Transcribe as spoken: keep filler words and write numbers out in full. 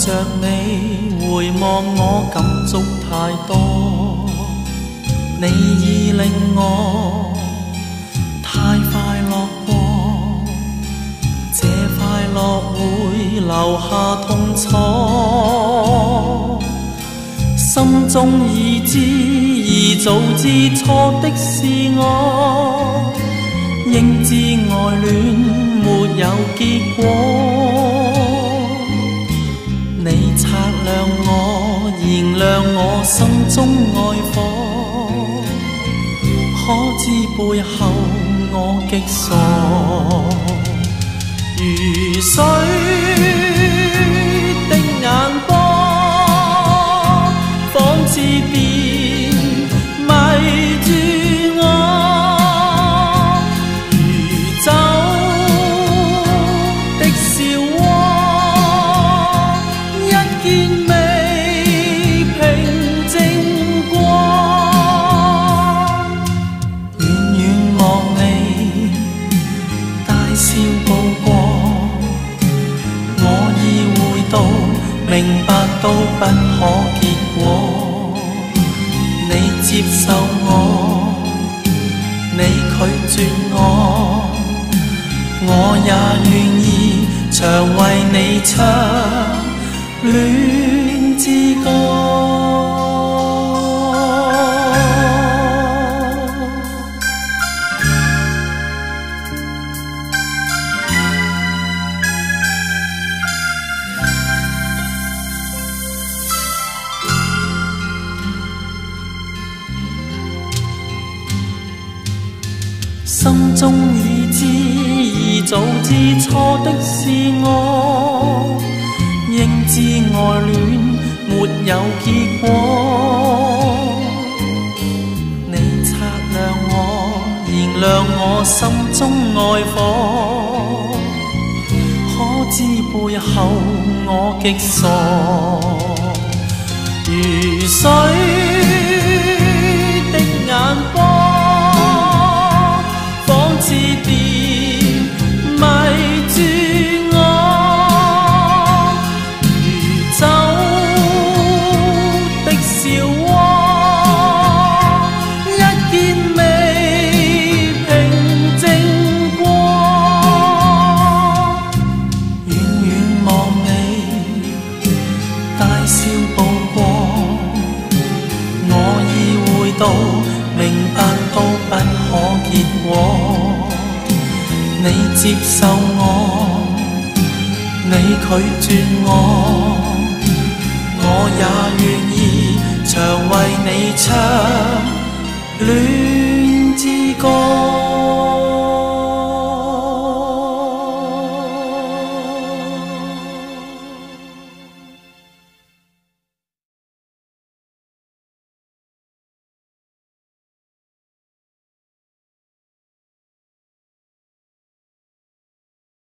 着你，回望我感觸太多，你已令我太快樂過，這快樂會留下痛楚，心中已知已早知錯的是我，應知愛戀沒有結果。你擦亮我，燃亮我心中愛火，可知背後我極傻，如水的眼波，仿似電迷住我，如酒的笑窩，一見未平靜過，遠遠望你大笑步過，我已會到明白到不可結果。你接受我，你拒絕我，我也願意常為你唱戀之歌。心中已知已早知錯的是我，應知愛戀沒有結果。你擦亮我，燃亮我心中愛火，可知背後我極傻，如水的眼波，似電迷住我，如酒的笑窩，一見未平靜過，遠遠望你大笑步過，我已會到明白到不可結果。你接受我，你拒絕我，我也願意常為你唱戀之歌。